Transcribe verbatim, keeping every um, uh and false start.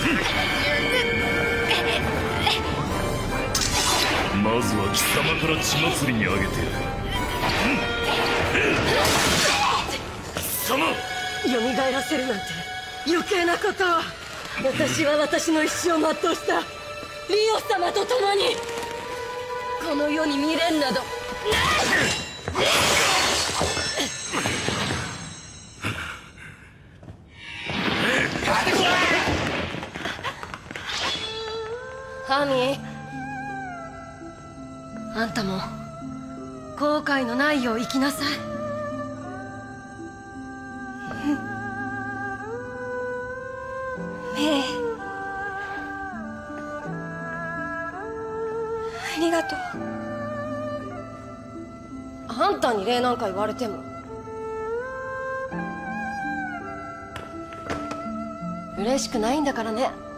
まずは貴様から血祭りにあげてやる。貴様、 蘇らせるなんて余計なことを。私は私の一生を全うしたリオ様と共にこの世に未練などない。ハミ、あんたも後悔のないよう生きなさい。 メイ、ありがとう。 あんたに礼なんか言われても嬉しくないんだからね。